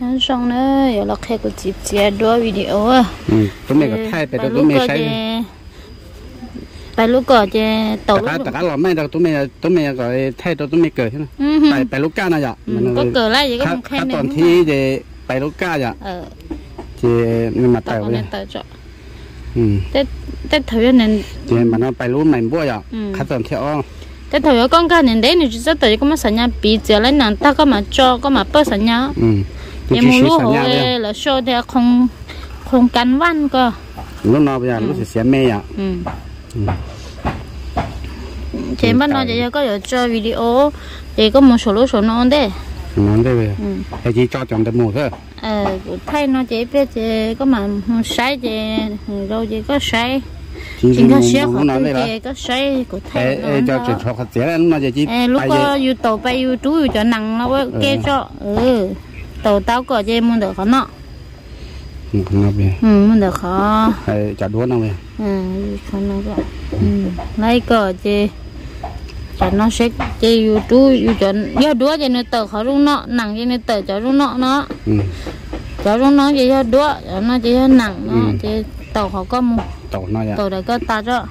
xong nữa giờ là khai của chị đua video à tụi mình có thay phải tụi mình sai phải lúc cờ chị tàu lúc tất cả là mấy đâu tụi mình gọi thay tụi mình cờ thế này phải lúc cá này vậy có cờ lại gì có không khen này toàn thi thì phải lúc cá vậy thì nhưng mà tàu vậy tết thời nên thì mà nó phải lúc mình mua vậy khá toàn theo tết thời con cá nên đấy thì rất tới có mà sản nhà bị giờ lấy nàng ta có mà cho có mà bớt sản nhà em mua lúa hồ là show thì không cắn văn cơ lúc nào bây giờ lúc sẽ mê à chị bắt nó chị có ở cho video chị có một số nó đấy bây giờ thì chị cho chồng được mua thôi thay nó chị biết chị có mà sấy chị đâu chị có sấy chị có sấy họ chị có sấy của thay cho chị cho khách dễ nó chị lúc có yêu tàu bay yêu túi yêu cho nặng nó kê cho tàu tao có chị muốn được khó nọ muốn được khó chả đuối đâu vậy cho nó vậy lấy cờ chị cho nó sẽ chị yêu túi yêu cho yêu đuối chị nó tàu khó luôn nọ nặng chị nó tàu cho luôn nọ nó cho luôn nó chị cho đuối nó chị cho nặng nó chị tàu khó có một tàu đấy có ta cho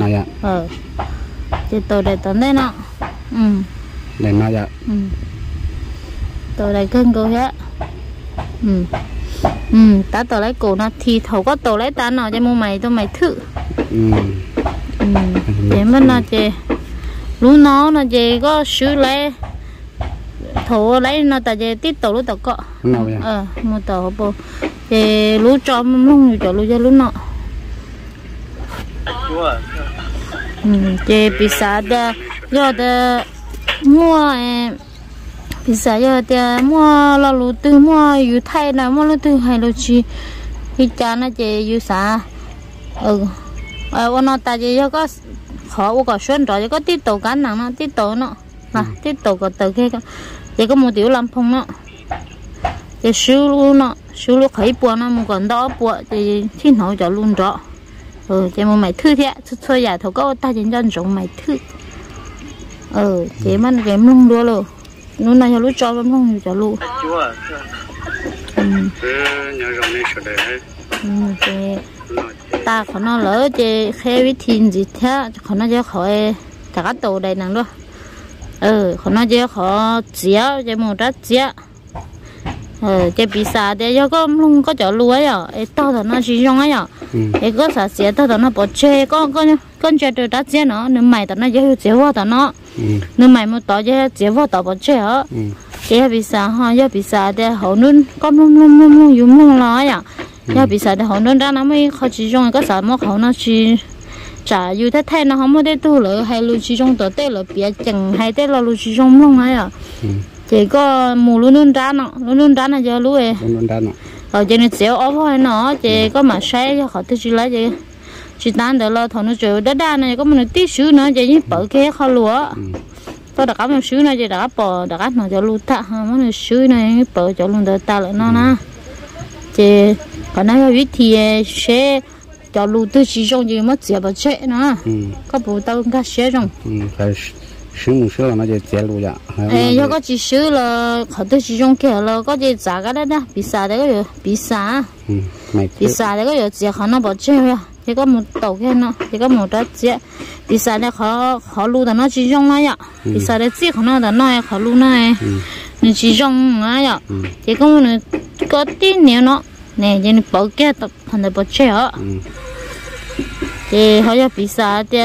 chị tàu đấy tấn đấy nọ để nó vậy tàu đấy cân cô hết ta tàu lấy cổ nó thì thầu có tàu lấy ta nào cho mua mày tôi mày thử để mất nó chị lúc nó chị có sứ lấy thầu lấy nó ta chị tiếp tàu lúc tàu cọ mua tàu bộ chị lúc cho lúc cho lúc cho lúc nọ chị bị sao đó do đó mua bây giờ thì mua là lúa từ mua yêu thay là mua lúa từ hay lúa chi khi cha nó chỉ yêu啥nó ta chỉ có khó có xuân rồi có tiếp tục cán nặng nó tiếp tục nó tiếp tục có từ kia chỉ có một tiểu làm phong nó chỉ sưu lúa khởi bùa nó một còn đó bùa thì thiên hậu cho luôn rõ chỉ một mày thư thế thôi giờ thầu có ta chỉ cho dùng mày thư chỉ mà cái mông đua luôn lúc này lúc cho lắm không cho luôn ta còn nó lỡ chị khe với thìn gì thế còn nó cho khỏi cả tàu đầy nặng đó còn nó cho khó chĩa cho một trái chĩa cái bị sao để cho con có cho lúa ấy tao là nó chỉ dùng ấy cái có sao chĩa tao là nó bỏ chê con chê từ trái chĩa nó nếu mày tao nó cho chĩa vào tao nó nếu mày muốn tao cho chĩa vào tao bỏ chê hả cái bị sao ha cái bị sao để họ nun con luôn dùng luôn nói cái bị sao để họ nun ra nó mới khó chỉ dùng cái sao mà họ nó chỉ trả yêu thế thay nó không có để tu lỡ hay lưu chỉ dùng tao tê là bịa chẳng hay tê là lưu chỉ dùng luôn ấy chỉ có mù luôn ra nó giờ lúa ấy ở trên nó chéo ốp thôi nó chỉ có mà say cho họ tự chỉ lấy chỉ tan được lo thằng nó chịu đất đai này có một tí xíu nữa chỉ như bự kia kho lúa tôi đã có một xíu này chỉ đã bò đã nó cho lúa ta một xíu này bự cho luôn ta lại nó nè chỉ còn nó biết thì sẽ cho lúa tự chỉ dùng gì mất tiền bớt chết nữa có bù tao cái sẽ dùng sử dụng là nó sẽ lúa vậy có chỉ sử là họ tự chỉ dùng kia là có chỉ giá cái đó bị sao đấy có bị sao đấy có chỉ họ nó bớt chết rồi chỉ có một tàu kia nó chỉ có một trái chết bị sao đấy họ lúa là nó chỉ dùng này ạ bị sao đấy chỉ họ nó là nó họ lúa này nó chỉ dùng này ạ chỉ có một có tí nhiều nó nè chỉ nó bớt kia tập thành bớt chết ạ thì họ cho bị sao thì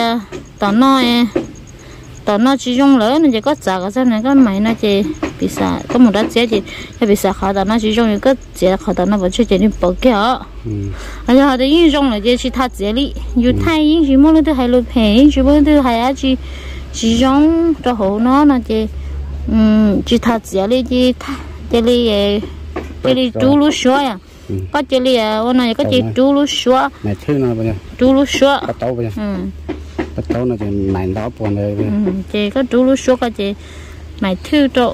tao nó chỉ dùng lớn nên chỉ có giá cái này cái máy nó chỉ bị sao có một đợt chết chỉ bị sao họ tao nó chỉ dùng cái chết họ tao nó vẫn chưa chỉ đi bỏ kia而且họ的用了就是他这里有太阴是么了都还有配是么都还要去用之后呢那就他这里的他这里猪肉说呀có这里我那个这猪肉说买车呢不呀猪肉说 bắt đầu不呀bắt đầu nó thì mày đó buồn rồi chị có chú lúc suốt cái chị mày thư trộn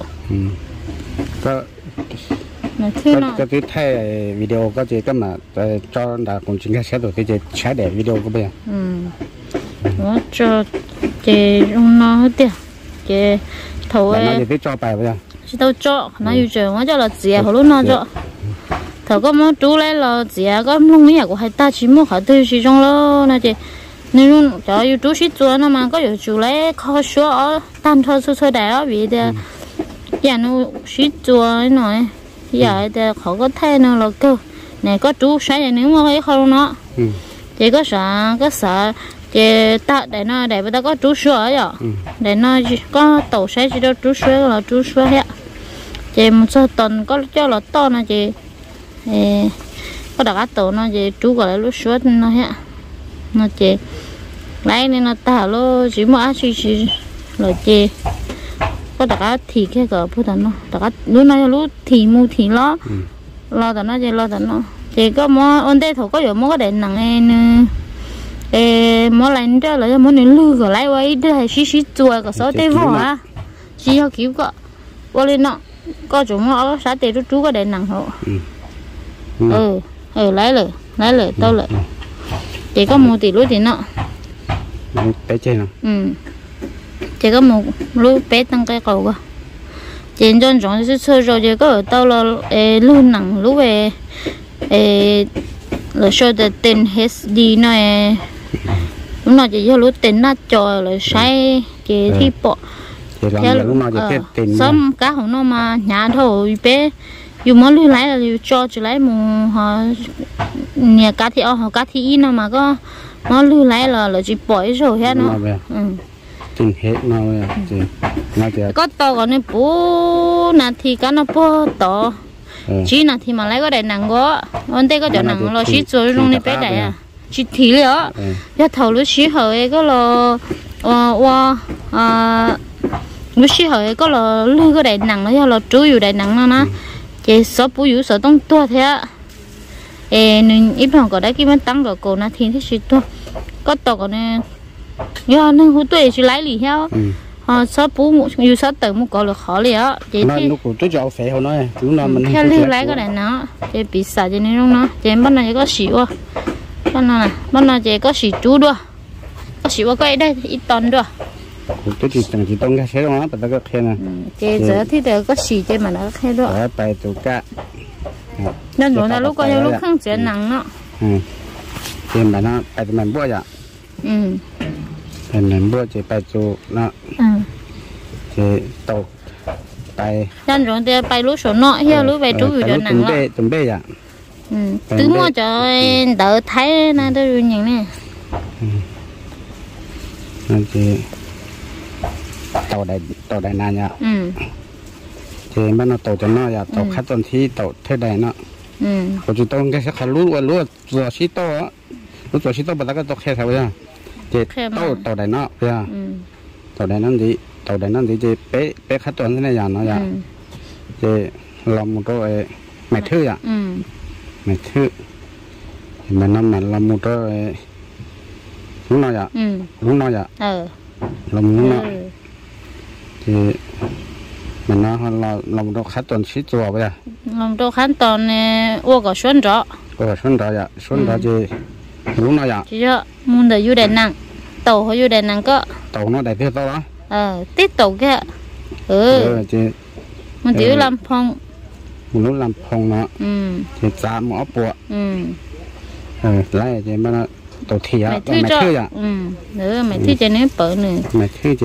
mày thư nó cái thay video có chị cái mà cho đã cùng chính cái sẽ được cái chị sẽ để video của bây giờ nó cho chị用nó hết tiền chị thầu nó thì biết cho bài bây giờ chị đâu cho nó yêu trường nó cho là gì hồi lúc nó cho thầu có món chú lấy là gì à có lúc mấy của hai ta chỉ mua khẩu tư chỉ trong lo nè chị nên luôn cho yêu chú xí chua nó mà có yêu chú lấy kho số ở tam thơ sơ đại ở vì thế giờ nó xí chua nói giờ thì họ có thay nó là cơ này có chú sai nếu mà thấy không nó chỉ có sợ chị ta để nó để ta có chú sữa rồi để nó có tàu sai chỉ đâu chú sữa là chú sữa hết chị một số tuần có cho là to nó chị có đặt tàu nó chị chú gọi là lúc sữa nó hết nó chị lấy nên nó ta lo chỉ mua ăn chỉ rồi chị có đặt thì cái cỡ phụ thần nó đặt lúc này lúc thì mua thì lo tao nó chị lo tao nó chị có mua ôn tê thầu có nhiều mua có để nặng em mua lại nữa là mua nên lư cái lại vậy đây là xí chua cái số tê vô à chỉ có kiểu có qua lên nó có chúng nó sát tê chú có để nặng hộ lấy lời tao lại chị có mua thì lúc thì nó bé chơi nào chị có một lúc bé tăng cái cầu cơ chị cho chúng sẽ chơi rồi chị có ở tao là luôn nặng lúc về là show the tiền HD này lúc nào chị cho lúc tiền nát trò là sai chị thi bỏ sớm cá hồng nó mà nhà thôi bé dù muốn lưu lấy là lưu cho chị lấy một họ nhà cá thì họ cá thì nó mà có nó lưu lấy là chị bỏ rồi hết nó tiền hết nó có to còn nên bố nè thì cá nó bố to chỉ nè thì mà lấy cái này nặng quá anh đây có chỗ nặng là chỉ rồi luôn đi bé này à chỉ thì nữa giờ thầu lúc xí hơi có là lúc xí hơi có là lưu cái này nặng nó là chủ yếu này nặng nó chị sợ bố yếu sợ tông tua thế nên ít hơn có đấy cái bên tăng của cô nó thì chỉ tua có to còn nên giờ nên hút tuổi chỉ lấy lì theo sợ bố yếu sợ tự một có là khó liền á chị thì lúc của tôi cho phê hồi nói chúng nó mình theo lưu lấy cái này nó chị bị sợ cho nên không nó chị bên này có xỉu à bên này chị có xỉu chú đua có xỉu ở cái đây ít tòn đua tôi chỉ tông cái xe đó nó ta có khen nè chị giờ thì đều có xỉu chị mà nó khen đua bài tụ cá nên rồi là lúc coi lúc không chuyện nặng nó thì mà nó bài tụ mình bua vậy thì mình bua chỉ bài tụ nó thì tụ bài nên rồi thì bài lúc số nọ here lúc về chúอยู่cho nặng đó chuẩn bị vậy cứ mua cho đỡ thấy na tôi rồi nhận nè thì tàu đại na nhá thì bên nó tàu cho nó ya tàu khách tuần thi tàu thế đại nó còn chúng tôi cái sẽ khai lúa rồi xí to á lúa rồi xí to bắt cái tàu khe sao vậy thì tàu đại nó bây giờ tàu đại nó thì bé khách tuần thế này ya nó ya thì làm một cái mày thư à mày thư mà nó mà làm một cái lúc nào vậy làm lúc nào thì mình nó làm đồ khách tuần xí chùa bây giờ làm đồ khách tuần uo có xuân rõ vậy xuân rõ thì lúc nào vậy chỉ cho muốn được du đèn nặng tàu hơi du đèn nặng có tàu nó đẹp thế to đó tít tàu kia thì mình chỉ làm phong mình lúc làm phong nó thì giá mỏ bùa lấy thì mà nó tàu thì á mày thư à nữa mày thư cho nên bự nữa mày thư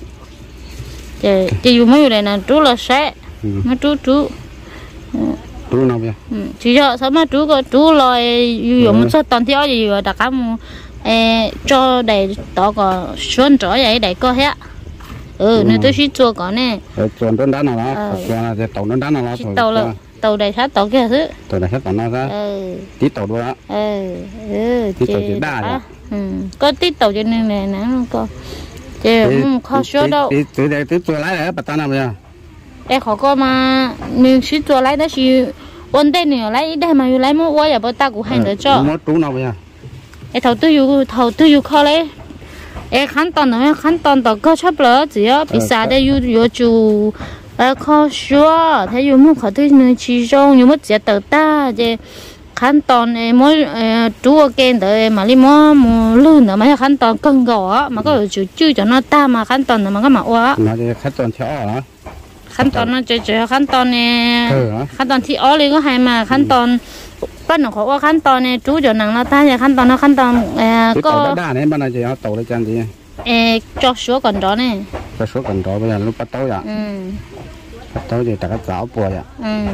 chị dùng mấy cái này chú là sẽ nó chú nào vậy chỉ cho sao mà chú lại dùng một số toàn theo gì rồi đặt cả một cho đầy tỏ có xuân trở vậy đầy có hết nên tôi chỉ chua có nè chua nó đá nào đó chua tàu nó đá nào đó tàu đầy sát tàu kia thứ tàu đầy sát tàu nó ra tí tàu đua đó tí tàu chỉ đá có tí tàu cho nên này nè nó có chị không khó số đâu tí chua lái đấy bắt ta nào bây giờ em khó có mà nếu chỉ chua lái đó chỉ ổn định nữa lái đây mà lấy mua quá giờ bao ta cũng hay được cho mua trú nào bây giờ em thầu tư yêu khó lấy em khán toàn tàu có chấp lỡ chỉ á bị xa đây yêu chủ khó số thấy yêu mua khó tư nữa chỉ trong yêu mất chỉ tờ ta chứ khán toàn em mỗi chú ở kênh tới mà đi mua lươn nữa mà khán toàn cân gõ mà có chủ chưa cho nó ta mà khán toàn mà cái mà quá mà thì khán toàn theo hả ขั้นตอนนั้นเจอขั้นตอนเนี่ยขั้นตอนที่อ้อเลยก็ให้มาขั้นตอนป้าหนูเขาว่าขั้นตอนเนี่ยจู้เดี๋ยวหนังเราตั้งอย่างขั้นตอนนั้นขั้นตอนก็ด้านนี้บ้านเราจะเอาเต่าเลยจังดีจอชัวก่อนจ้อเนี่ยจอชัวก่อนจ้อไปอย่างลูกปลาเต่าอย่างปลาเต่าจะแต่ก็สาวปัวอย่าง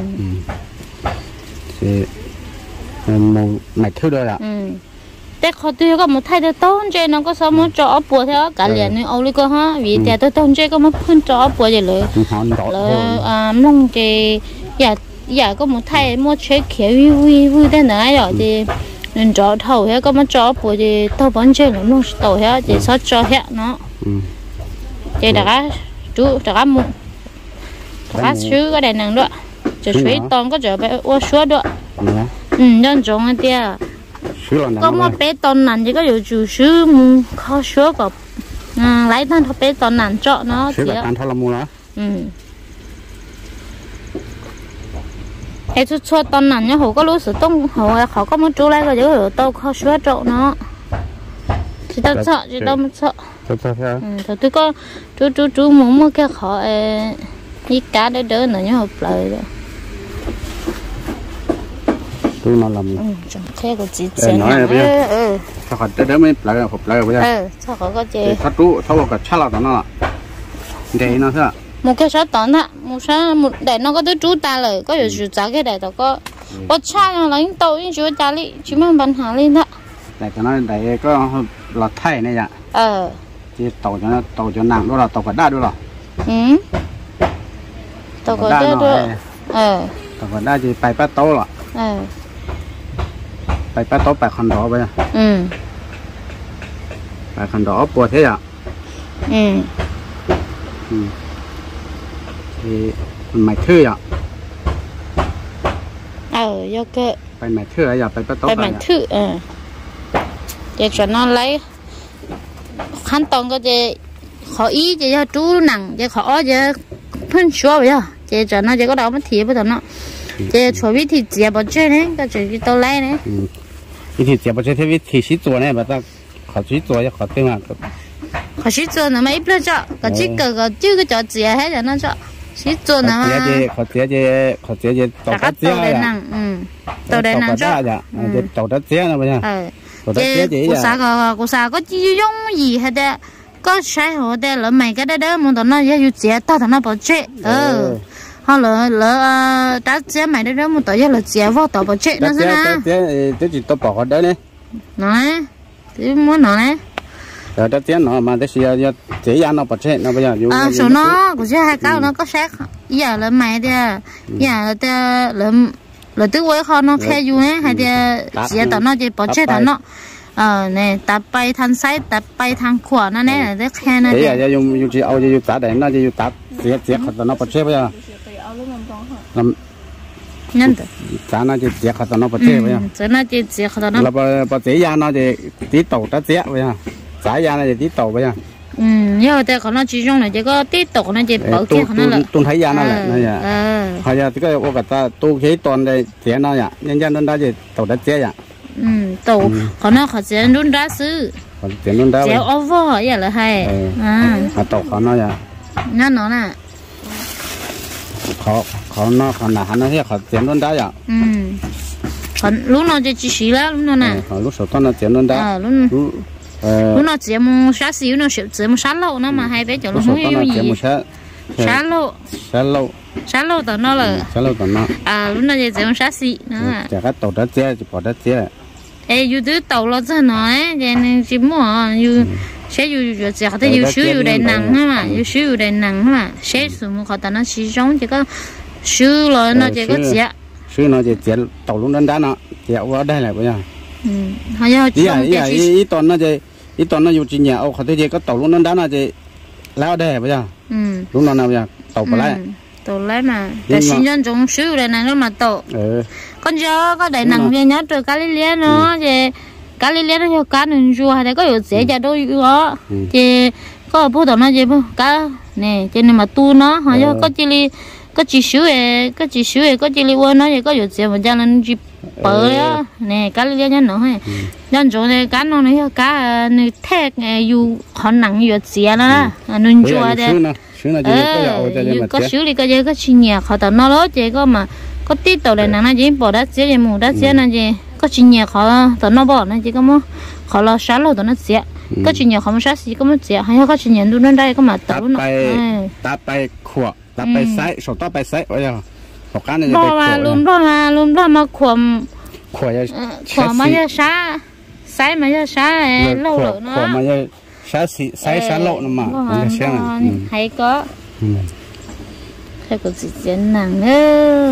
thì một mạch thứ đôi ạ แต่เขาตีก็มาไทยแต่ต้นเจน้องก็สามารถจ่อปัวเท่ากันเหรียญนี่เอาเลยก็ฮะวิแต่ตัวต้นเจก็มาพื้นจ่อปัวอย่างเลยแล้วมองเจอยากก็มาไทยมาเช็คเขียววิวได้ไหนหรอเจจ่อเท่าเท่าก็มาจ่อปัวเจตัวบอลเจหนุ่มโตเท่าเจซอสจ่อเท่าเนาะเจดักจูดักมุดักซื้อก็ได้หนังด้วยจะช่วยตอนก็จะไปว่าชัวด้วยnhân giống anh tia có một bé tòn nàn thì có nhiều chủ sư mu khó sửa có lấy thằng thằng bé tòn nàn cho nó thì ăn thằng làm mu đó ai chút cho tòn nàn nhá hồ có lúa sữa tông hồ họ có một chỗ lấy cái chỗ tao khó sửa cho nó chỉ tao sợ chỉ tao sợ thôi tôi có chú muốn mua cái họ đi cá để đỡ nữa nhá hộp lại rồi tôi nó làm thế có gì chuyện nói sao họ tới đó mới lại hộp lại bây giờ sao họ có gì thắt chú thâu cái chả là nó để nó sao một cái số tón ạ một để nó có tới chú taเลยก็อยู่จุดจากcái để tao có bớt cha nó lấy tàu những chú ta đi chỉ mang bàn hàng lên đó để cho nó để có lọt thay này ạ thì tàu cho nặng đó là tàu cả đa đó là tàu cả đa đó tàu cả đa thì phải bắt tàu làไปป้าโต๊ะไปคอนโดไปอ่ะไปคอนโดปวดเท่อะที่หมายชื่ออ่ะยกเกอไปหมายชื่ออย่าไปป้าโต๊ะไปหมายชื่อเดี๋ยวจะนอนไล่ขั้นตอนก็จะขออีจะจู้หนังจะขอจะเพิ่นชัวร์ไปอ่ะจะนอนจะก็เอามาถีบไปตอนนั้นจะช่วยวิธีเจียบเจ้เนี่ยก็จะกินตัวไล่เนี่ยวิธีเจียบเจ้ที่วิธีชี้ตัวเนี่ยแบบว่าขอชี้ตัวจะขอเต็มอ่ะขอชี้ตัวนะไม่เปล่าจ้ะก็จิ๊กก็จื้อก็จะเจียให้แต่นั่นจ้ะชี้ตัวนะขอเจียตัวก็เจียอ่ะตัวได้นั่งจ้ะจะตัวก็เจียนะพี่เนี่ยตัวก็เจียจีกูสาก็จียงยี่ให้แต่ก็ใช้หัวแต่แล้วไม่ก็ได้มึงตอนนั้นอยู่เจียต่อตอนนั้นพอเจ๊họ lỡ đã chế mày đó một tỏi là chế vào tỏi bò chết nó thế nào chế chỉ tỏi bỏ đấy này nói thì muốn nói này rồi đã chế nó mà thế giờ chế ăn nó bò chết nó bây giờ số nó của chế hai cao nó có xác giờ là mày đi giờ là tứ quấy kho nó khe du ấy hay chế tỏi nó chế bò chết tỏi nó này tập bay thang sai tập bay thang khỏa nó này là rất khe nó thế giờ dùng chỉ ao dùng cá để nó dùng tập chế khởi nó bò chết bây giờ làm nhân đấy giá nó chỉ chế khởi nó bớt chế bây giờ giá nó chỉ chế khởi nó là bớt chế giá nó thì tí tàu đã chế bây giờ giá giá nó thì tí tàu bây giờ nhưng mà tại nó chỉ dùng là chỉ có tí tàu nó chỉ bảo kia nó là tôi thấy giá nó là nó vậy hay là cái ô cả tôi thấy toàn đây chế nó vậy nhân dân nó đã chỉ tàu đã chế vậy tàu nó họ chế luôn đã xứ chế luôn đã chế over vậy là hay tàu nó vậy nó nè เขาเนาะเขาหนาหันนะที่เขาเจียนล้นได้อ่ะเขาลูกน้องจะจีซีแล้วลูกน้องน่ะเขาลูกสาวตอนนั้นเจียนล้นได้ลูกน้องเจียมชาซิวน้องเจียมชาโลนะมาให้ไปจะลูกน้องอยู่ยี่ชาโลตอนนั้นเลยลูกน้องจะเจียมชาซินะจะก็ต่อได้เจียจะพอได้เจียอยู่ที่ต่อเราจะน้อยจะนี่จิมัวอยู่ใช้อยู่จะเขาจะอยู่ซื้ออยู่ในหนังใช่ไหมอยู่ซื้ออยู่ในหนังใช่ไหมใช้สมมติเขาตอนนั้นซื้อจงจะก็ซื้อเลยเนาะจะก็เจียซื้อเนาะจะเจียต่อลุงนั้นได้เนาะเจียว่าได้เลยป่ะเนี่ยเขาจะจงจะอีตอนนั้นจะอีตอนนั้นอยู่จีนเนี่ยเอาเขาจะก็ต่อลุงนั้นได้เนาะจะแล้วได้ป่ะเนี่ยลุงนั้นเอาอย่างต่อไปแล้วต่อแล้วนะแต่สิ่งนั้นจงซื้อในนั้นแล้วมาต่อcon chó có đại nặng về nhớ từ cá lý nó thì cá lý nó cho cá nướng chua hay là có nhiều dễ cho đôi đó thì có bố tao nói gì bố cá nè cho nên mà tu nó họ cho có chỉ sữa có chỉ li quên nó thì có nhiều dễ mà cho nên chỉ bự đó nè cá lý nhớ nó hay nhân chỗ này cá nó này cá này thét này dù họ nặng nhiều dễ đó nướng chua đấy xứ nó chỉ có xứ đi cái gì có chi nhà họ tao nó đó chỉ có mà có tí tàu này nó chỉ bỏ đá xé mù đá xé nó chỉ có chi nhà họ tao nó bỏ nó chỉ có mà họ lo sáng rồi tao nó xé có chi nhà họ mà sáng chỉ có mà xé hay có chi nhà đun lên đây có mà tao nó ta bay khua ta bay sấy sổ ta bay sấy bây giờ học cái này luôn đó mà khom khua mà giờ sáng sấy mà giờ sáng lâu rồi nó khua mà giờ sấy lộ nó mà hay có hay có gì chuyện nặng nữa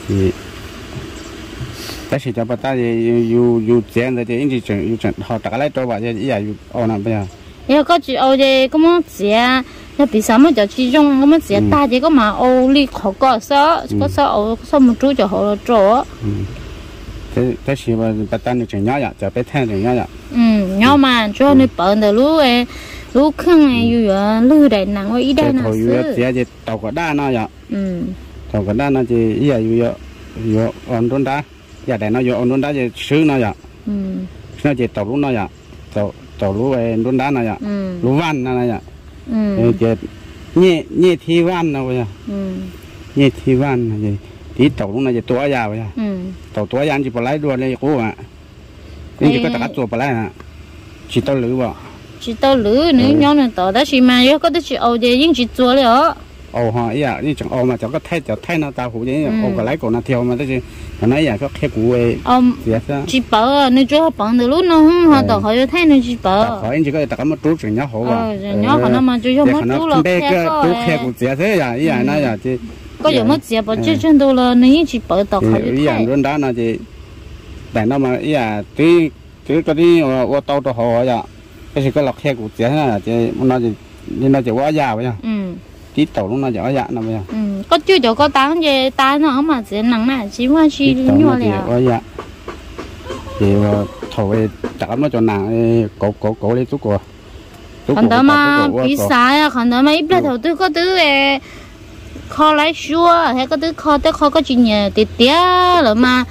แต่สิจะปะตาอยู่เจนแต่จริงๆอยู่เขาตะไลตัวว่าจะอีอยู่เอานั่นไปอ่ะก็จะเอาเด็กก็มั่งเสียแล้วปีสามจะชี้จงก็มั่งเสียตาเด็กก็มาเอาลีเขาก็ซ้อเอาซ้อมันจู้จะเขาจ่อแต่สิว่าปะตานี่จะย่อจะไปแทนจะย่อย่อมาจ่อนี่เปิดแต่รู้ครึ่งอยู่ลื้อได้หนังว่าอีได้นะซื้อเสียจะตอกด้านน่ะอ่ะตอกด้านน่ะจะอีอยู่อ่อนต้นดาอย่าแต่น่ะอยู่อ่อนต้นดาจะซื้อน่ะอ่ะน่าจะตอกรู้น่ะอ่ะตอกรู้ไอ้ต้นดาน่ะอ่ะรู้วันน่ะอ่ะจะเนี่ยที่วันน่ะเว้ยเนี่ยที่วันน่ะจะที่ตอกรู้น่ะจะตัวยาวเว้ยตอกตัวยาวจะปลายดวนเลยกูอ่ะนี่ก็ตะกัดตัวปลายน่ะchỉ tao lửบ่ chỉ tao lử nữa nhau nữa tao đã chỉ mà yếu có được chỉ âu để những chỉ chuaเลยอ๋อ âu ha ý àนี่จังâu màจังก็thay nó taoหูนี่âu cái lái của nó theo mà đó chứ nó nói à có khe cũ ấy chỉ bảo nó cho bằng được lúc nó không họ tao họ thay nó chỉ bảo họ anh chỉ có tao có một chút chừng nhá hổ à nhá họ nó mà cho một chút là khe cũ dễ thế à ý à nó à chứ có giờ mất dễ bảo chứ chân đâu là nếu chỉ bảo tao họ ý à luôn đó là gì để nó mà ý à tí cái đi ô tô tao họ vậy cái gì cái lọc khe cũ dễ là chứ nó chỉ nên nó chỉ quá già vậy tí tàu lúc nào giỏi dạ nào bây giờ có chưa cho có tán về tán nó mà sẽ nặng nè chỉ qua chi nhỏ lẹ dạ thì thổi chả nó cho nàng cổ đi chút của còn đó mà bị sai à còn đó mà ít là thầu tư có tư về kho lấy xua hay có tư kho tới kho có chuyện nhờ tiệt tía rồi mà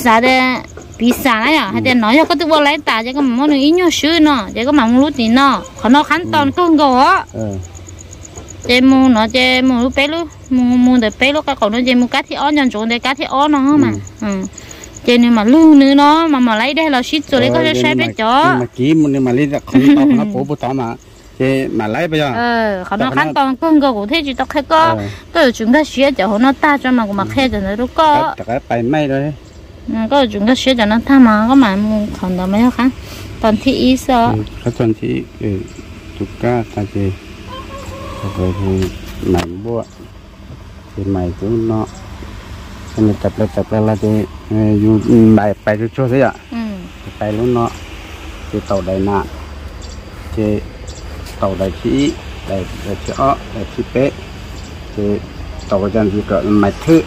bị sai à hay để nói cho có tư vô lấy tà cho có mà món ít nhau xưa nó cho có mà muốn lút thì nó còn nó khán toàn con gò chế mua nó chế mua lúc bé lúc mua để bé lúc cái còn nó chế mua cá thì ó nhận trộn để cá thì ó nó mà chế nên mà lưu nữa nó mà lấy đây là ship rồi đấy có thể sai bé chó mà kỹ nhưng mà lấy ra không to nó bổ to mà chế mà lấy bây giờ còn nó khán toàn con gò của thế chỉ tao khai có cái chúng ta xé cho nó ta cho mà mà khai cho nó lúc có cái bài may rồi có chúng ta xé cho nó tha mà có mà mua còn đó mấy khán toàn thị ý sao cái toàn thị chụp cá ta chế rồi thì mày bua thì mày cũng nó nên tập là thì dù bài bài cho thế ạ bài lúc nó thì tàu đầy nạ thì tàu đầy khí đầy chó đầy khí bé thì tàu chân gì cả mày thư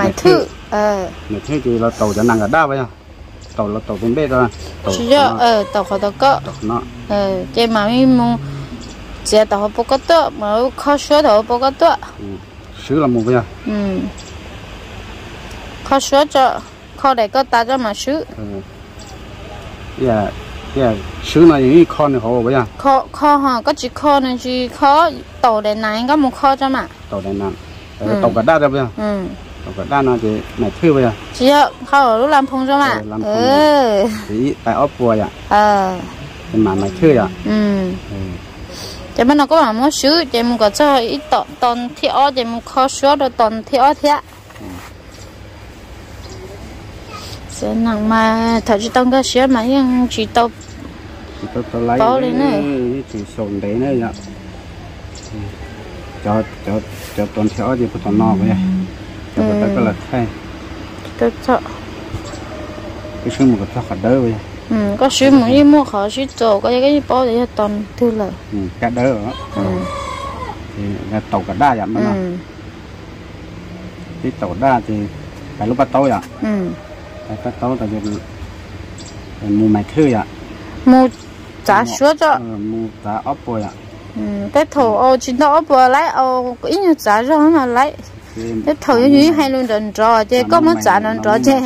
mày thư thì là tàu chân năng ở đa vậy tàu là tàu bên bé thôi tàu khỏi tàu có nó trên mà mình giờ tao bốc cái toa mà khó sửa tao bốc cái toa sửa là một bây giờ khó sửa cho khó để có ta cho mà sửa sửa này những khó này khó bây giờ khó ha có chỉ khó này chỉ khó tàu để này có một khó cho mà tàu để này tàu cả đa rồi bây giờ tàu cả đa nó thì này thư bây giờ chỉ khó lúc làm phong cho mà thì tại ốp bùa vậy mà này thư vậy chỉ mà nó có mà muốn sửa chỉ muốn có cho ít tòn thì ó chỉ muốn khó sửa rồi tòn thì ó thế sẽ nặng mà thật sự tông cái sửa mà nhưng chỉ tao bao lên này chỉ sồn đấy này ạ cho tòn thì ó thì phải tòn nọ vậy cho cái là thay cho cái sữa một cái thật đỡ vậy có sữa một đi mua khó sữa trộn có cái bao để toàn thứ là cá đỡ đó thì là tàu cả đa vậy mà cái tàu đa thì phải lúc bắt tàu vậy phải bắt tàu tại vì mua máy thư vậy mua giá sữa cho mua giá ốp bồi ạ cái thầu ô chỉ đó ốp bồi lấy ô ít như giá rồi mà lấy cái thầu như hay luôn đần trò chứ có mất giá đần trò chứ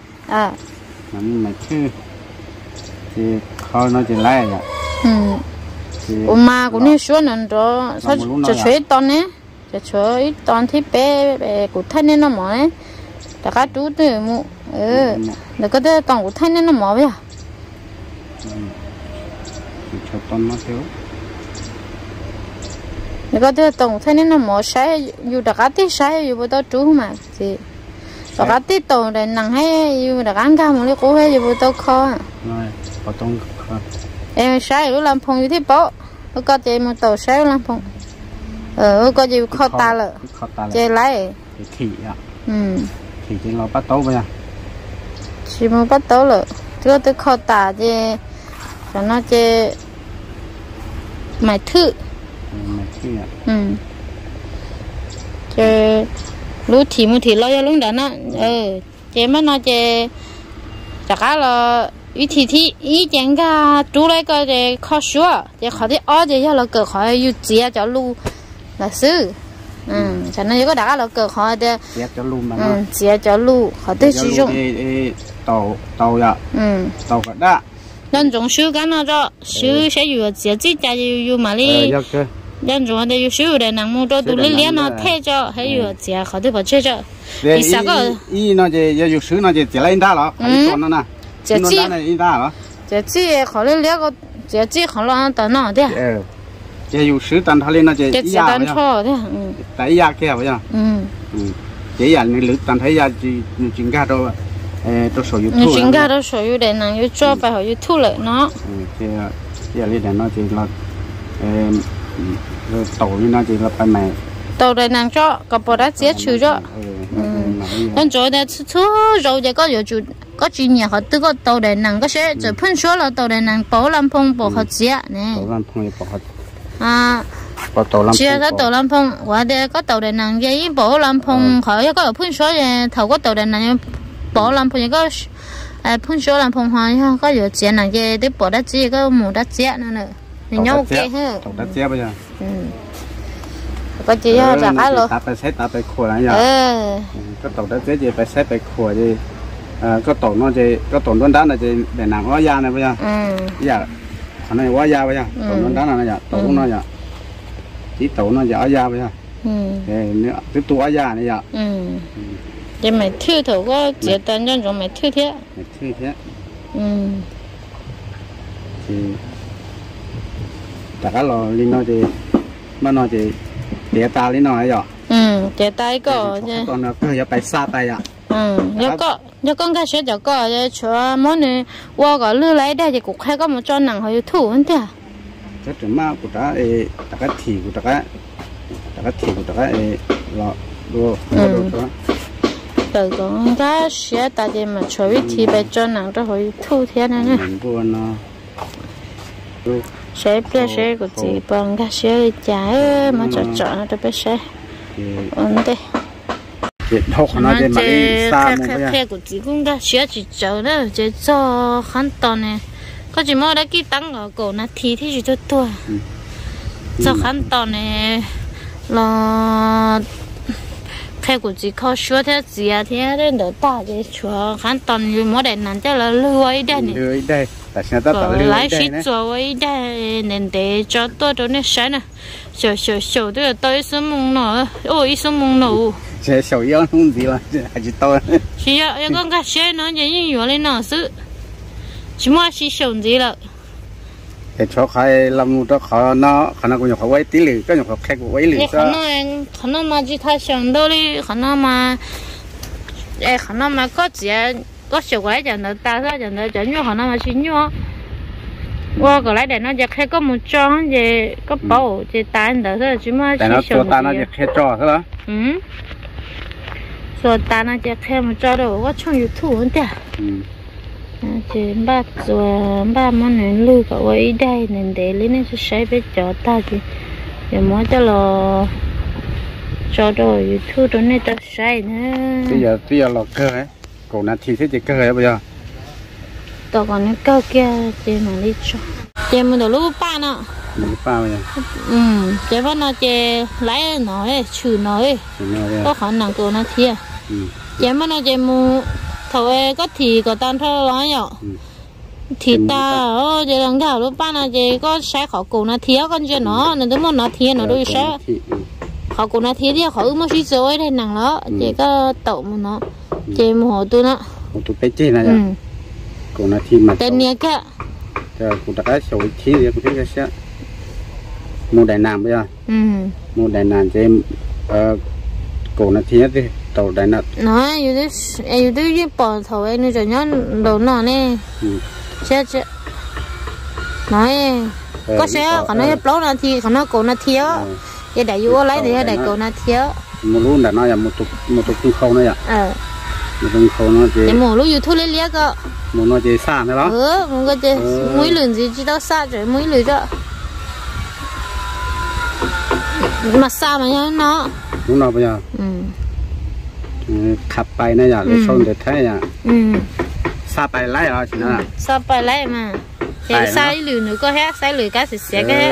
mà thư thì khó nó chỉ lấy vậy mà cũng như số lần đó sao cho chơi to nè cho chỗ ít toàn thì bé bé của thanh nên nó mỏ đấy đã cá chú từ mu để có thể toàn của thanh nên nó mỏ vậy cho toàn nó thiếu để có thể toàn của thanh nên nó mỏ sai dù đã cá tí sai dù bao chú mà thì đã cá tí tàu để nặng hay dù đã ăn cam một cái cố hay dù bao tao kho rồi bao tông em sai lúc làm phong như thế bỏ lúc có chơi một tàu sai làm phong có gì kho ta rồi chơi lấy thì à thì chỉ lo bắt tấu bây giờ chỉ muốn bắt tấu rồi chưa tới kho ta chơi cho nó chơi mày thử chơi lúc thì một thì lo cho lúc đó nó chơi mà nó chơi chắc là ý thì ý chẳng cả chú lấy cái chơi kho sữa chơi khó thì ở chơi cho là cỡ khỏi yêu chia cho lu là sư cho nên có đã là cỡ khó để chia cho lu khó để sử dụng tàu ya tàu cái đó nhân种修干了着修些有自己家有嘛哩nhân种的有修的那么多都里连了太着还有家好的不吃着第三个那就有修那就接来一大了还有呢自己一大了自己好了两个自己好了到哪的这有时但他哩那这一样的但一样给不呀这样你但他呀就人家都都属于土人家都属于的能有做白好有土了喏这里的那就那豆里那就那白麦豆的能做个不得接触着但做的吃肉这个有就có chuyện nhà họ tự có tàu đèn nắng có sẽ chỉ phân số là tàu đèn nắng bảo làm phong bảo họ chia nè chia cái tàu làm phong và đây có tàu đèn nắng giấy bảo làm phong họ có phân số thầu có tàu đèn nắng bảo làm phong có phân số làm phong họ có nhiều chuyện là cái để bảo đất chia có một đất chia nữa thì nhau cái hết tàu đất chia bây giờ có chia ra cái luôn ta phải xét ta phải khua lại giờ cái tàu đất chia gì phải xét phải khua gì có tổ nó gì có tổ nó đá là gì để làm hóa da này bây giờ giờ khả năng hóa da bây giờ tổ nó đá là giờ tổ nó giờ chỉ tổ nó giờ hóa da bây giờ nếu tiếp tục hóa da này giờ vậy mày thiêu thầu có chỉ đơn giản rồi mày thiêu thế thì tất cả là linh nó thì mà nó thì để ta linh nó ấy rồi để tay có còn nó cứ phải xa tay ạ nhớ con cái sẽ cho có cho món này qua cái lưới lấy đây thì cũng hay có một cho nặng hơi thủ hơn thế cái chuyện mà của ta tất cả thì của ta là đồ từ con cái sẽ tại vì mà cho biết thì bây cho nặng cho hơi thủ thế này nè sẽ của chị bằng cái sẽ trái mà chọn nó được sẽ ổn đấy nó chế khe của chị cũng đã sửa chỉ chờ đó chế cho khán toàn này có chỉ mua đã cái tăng ở cổ nó thì chỉ cho tôi cho khán toàn này là khe của chị khó sửa thế gì à thế đến đỡ ta để cho khán toàn như mua đèn nắn cho là lười đây này lười đây tại sao ta bảo lười đây này cho ấy đây nên để cho tôi đó này sáng nè sầu tôi tới sớm mùng nọ ôi sớm mùng nọ chế sầu yếu không gì mà chỉ to chỉ là con cá xe nó chỉ như vậy lên nó sự chỉ mua chỉ sầu gì là để cho khai làm cho họ nó khả năng của họ quay tí lì cái họ khai của quay lì cho khả năng mà chỉ thay sầu đâu đi khả năng mà có gì có sầu quay chẳng được ta ra chẳng được chẳng như khả năng mà chỉ như qua cái lại để nó giật khai có một tròn gì có bầu gì tan được thôi chỉ mua chỉ sầu ta nó giật khai trò thôi đó rồi ta nó chỉ thêm một chỗ đâu có trong YouTube hơn thế chỉ ba món này lưu cả ở đây nên để lấy nó sẽ biết cho ta thì giờ mỗi cho là cho đồ YouTube đó này ta sai nữa bây giờ là cơ ấy cổ là thì thế chỉ cơ ấy bây giờ tao còn cái cơ kia chỉ mà đi cho chỉ một đồ lúc ba nè ba bây giờ chỉ vẫn là chỉ lấy nói trừ nói có khả năng của nó thiệt chỉ mà nó chỉ mua thầu có thì có tan thôi nói nhở thì ta chỉ lần thảo lúc ba là chỉ có sai khó cổ nó thiệt con chuyện nó nên tôi muốn nó thiệt nó đôi sai họ cũng nói thế đi họ ước mất xí rồi đây nặng đó chỉ có tậu mà nó chỉ một hồ tôi nó một tụ cái chi này cũng là thì mà tên nhé cả cũng đã cái sổ chi thì cũng thấy cái một đại nam bây giờ một đại nam thì cũng là thì thì tàu đại nam nói yêu tôi với bỏ thầu em nó cho nhớ đồ nọ nè chết nói có xe còn nói plot là thì còn nói cổ là thiếu cái đại vô lấy thì đại cổ là thiếu một lúc đã nói là một tục trung khâu nữa à một trung khâu nó chỉ một lúc yêu thôi lấy liếc cơ một nó chỉ xa nữa đó một cái chỉ mũi lươn gì chỉ đâu xa rồi mũi lươn đó mà xa mà nhá nó lúc nào bây giờขับไปนะอย่าเลยชนเด็ดแท้อย่าซาไปไล่เราใช่ไหมซาไปไล่มาแต่ใส่หรือหนูก็แฮะใส่หรือก็เสียก็แฮะ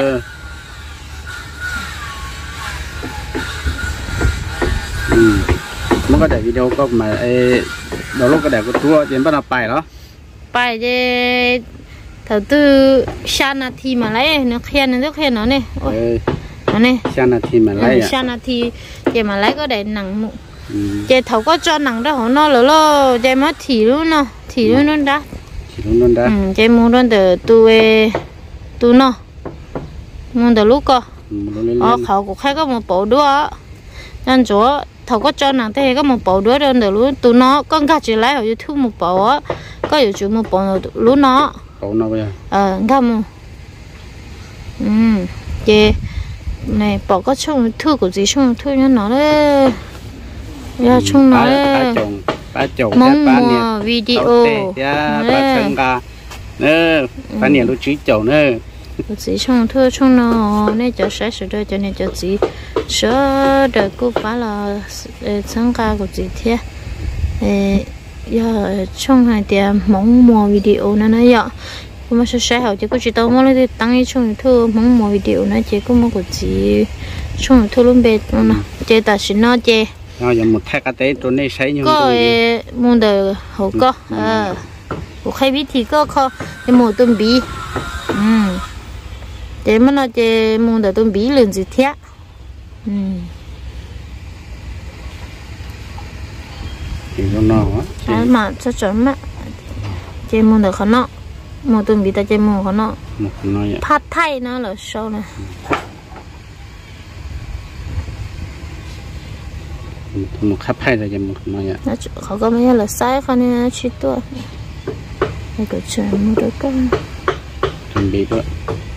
มันก็ได้วิดีโอก็มาไอ้ดาวโลกก็ได้ก็ตัวเจนบ้านเราไปเหรอไปเจถ้าตู้ชานาทีมาไล่เนื้อแค่นั้นเนื้อแค่นั้นเนี่ยนี่ชานาทีมาไล่ชานาทีเจมาไล่ก็ได้หนังมุเจเขาก็จอหนังได้ของนอหรือล่อเจมาถีรู้เนาะถีรู้นั่นได้เจมูนั่นเดอตัวเนาะมูเดอลูกก็เขาก็แค่ก็มาเป่าด้วยนั่นจ้ะเขาก็จอหนังแต่ก็มาเป่าด้วยเดินเดอลูตัวเนาะก็กัดจีไล่เขาอยู่ทุ่มมาเป่าก็อยู่จุดมาเป่าลูเนาะเป่าเนาะไปก็มูเจnày bỏ cái chung thư của gì chung thư như nó đấy ya chung nó đấy mong mua video đấy phải nhiều lúc chỉ chồng nữa gì chung thư chung nó này cho sẽ sửa đời cho nên cho gì sửa đời cũng phải là sang ca của gì thế ya chung hai tiền mong mua video nó nói vậy mà sẽ học chỉ có chỉ tao mới đi tăng cái chung thư mong mua video nó chỉ có một cái gì chung thư luôn bệt nó chỉ ta xin nó chỉ giờ một thay cái tế tôi này thấy như có muốn được học có học hay biết thì có kho cái mua tôm bí chỉ mà nó chỉ muốn được tôm bí liền gì thế thì nó mà cho chuẩn mà chỉ muốn được không nó một tuần bị ta chơi một con nó phát thay nó là sâu này một khắp hay là một nói nó họ có mấy là sai con nên chỉ tôi cái cái chuyện một đôi con chuẩn bị đó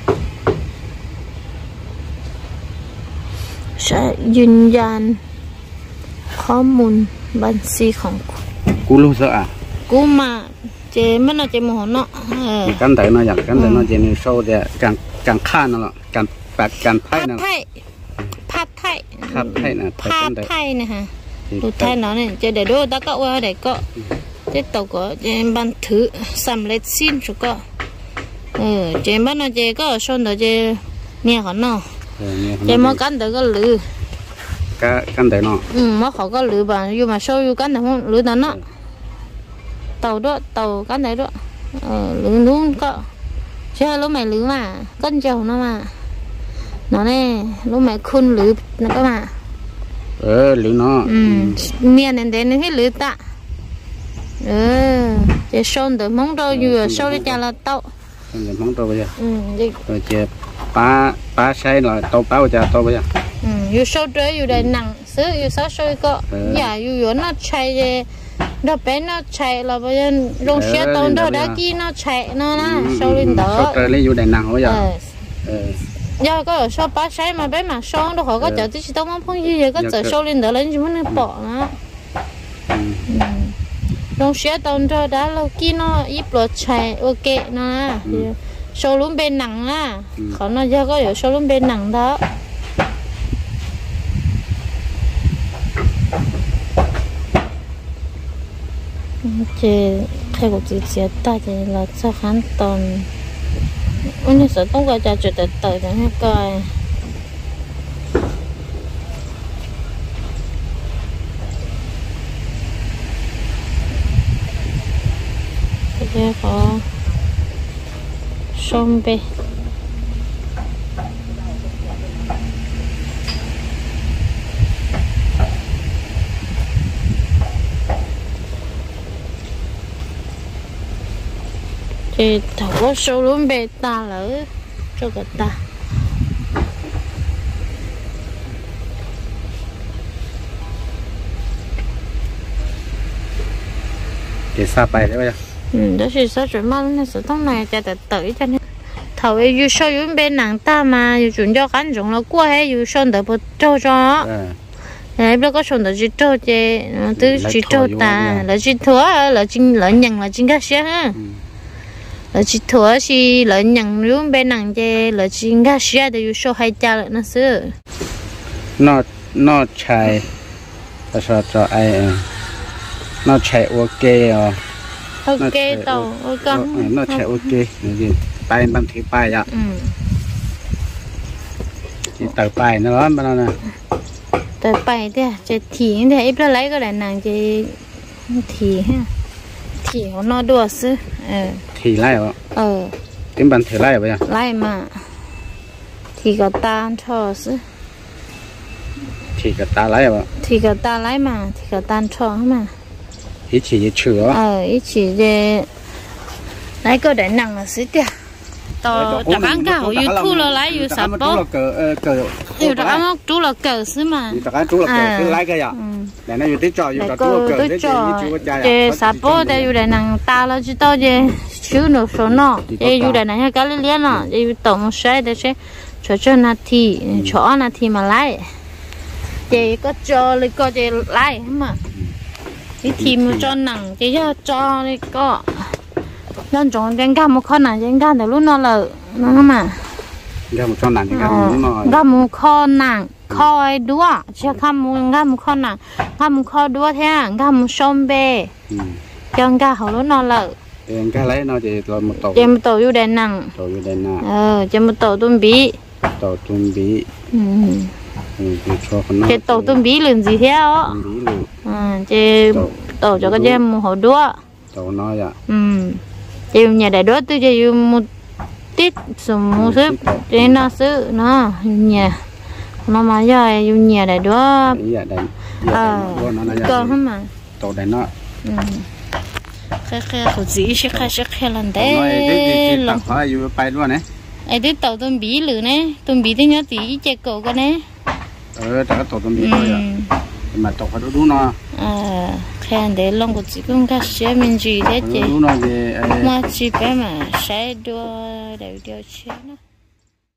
sẽยืนยันข้อมูลบัญชีของกูรู้ซะอ่ะกูมาเจมันน่ะเจโมโหเนาะกันแต่เนาะอยากกันแต่เนาะเจนี่โชว์เดียการฆ่าเนาะการแปดการไพ่เนาะพัดไพ่นะพัดไพ่นะฮะดูไพ่เนาะเนี่ยเจเดี๋ยวดูตะก็ว่าเดี๋ยวก็เจตกก็เจบันทึกสำเร็จสิ้นสุดก็เจบ้านน่ะเจก็ชนเดี๋ยวเจเนี่ยเขาเนาะเจมากันเดี๋ยวก็ลือกันแต่เนาะมาเขาก็ลือบ้างอยู่มาโชว์อยู่กันแต่ห้องลือนั่นเนาะtàu đó tàu cái này đó lưỡng luôn có chứ lúc mày lưỡng mà cân chầu nó mà nó này lúc mày khôn lưỡng nó có mà lưỡng nó miền này đến cái lưỡng ta để sơn được móng đâu vừa sâu đi chả là tàu móng đâu bây giờ rồi chị ba say là tàu bao giờ tàu bây giờ vừa sâu tới vừa đầy nặng xứ vừa sáu sôi có dạ vừa nó chạy đó bé nó chạy là bây giờ rong xe tàu đó đã kia nó chạy nó sâu lên đó sâu trời lên vô đèn nặng bây giờ giờ có ở sau ba say mà bé mà sâu đâu họ có chở tí tao mong phong gì có chở sâu lên đó lên chúng nó bỏ nó rong xe tàu đó đã lâu kia nó ít lột chạy ok nó sâu luôn bên nặng á còn nó giờ có ở sâu luôn bên nặng đó chị khai cuộc chị sẽ ta thì là cho khán toàn ông sẽต้องการจะจุดเติร์ดให้ก่อนเดี๋ยวขอชมไป เ thì thầu có số luôn bê ta lỡ cho cả ta cái xa bài đấy bây giờ đó là sao chuyện mà nó sẽ thông này cho tới cho nên thầu ấy yêu số yêu bên nàng ta mà yêu chuẩn cho cán dụng nó qua hay yêu son đỡ bớt cho đấy bây có son đỡ chỉ cho chứ từ chỉ cho ta là chỉ thua là chính là nhận là chính cái xe ha là chỉ thua thì là nhận yêu bên nàng chứ là chính cái xe để yêu số hay cha lại nó xưa nó chạy sao cho ai nó chạy ok à ok tàu ok nó chạy ok gì tay bằng thì bài ạ chỉ tờ bài nữa mà nó nè tờ bài thế chỉ thì thế ít lấy cái này nàng chỉ thì ha thì nó đùa chứ thì lấy à tiếng bằng thì lấy vậy à lấy mà thì có tan cho chứ thì cái ta lấy à thì có ta lấy mà thì có tan cho mà ít chỉ chữa ít chỉ để lấy cái để nặng là xí tiền tao đã bán cả hồi YouTube là lấyอยู่sạp bóอยู่đã ăn chú là cờ xí mà đã chú là cờ cứ lấy cái à để nóอยู่ที่จออยู่chú là cờ để sạp bó đểอยู่để nặng ta là chỉ tao để chữ nửa số nọ đểอยู่để nặng cái liên nọ đểอยู่tổng sẽ để sẽ cho nát thì cho nát thì mà lấy để có cho lấy có để lấy mà cái thì một cho nặng chỉ cho đây có nên chọn cái gam một con nặng cái gam để lúc nó là nó mà gam một con nặng cái gam nó gam một con nặng khoi đũa chứ không gam một con nặng gam một con đũa thế gam một sôm bê cho gam hậu lúc nó là cái lấy nó chỉ là một tổ vô đèn nặng cho một tổ tôm bí cái tổ tôm bí liền gì theo chứ tổ cho cái gem một hậu đũa tổ nó vậy chị nhà đại đứa tôi chỉ một tít xong một xíu để nó xứ nó nhà nó mà giờ dùng nhà đại đứa còn không mà tổ đại nó khai khẩu gì sẽ khai lần đấy lần phải dùng bay luôn này ai biết tàu tôm bí lử này tôm bí thì nhớ tí chạy cổ cái này đã tổ tôm bí thôi mà tổ phải đúng nó khai để lòng của chị cũng các xe mình gì thế chị mà chị bé mà sẽ đua đều điều chế nó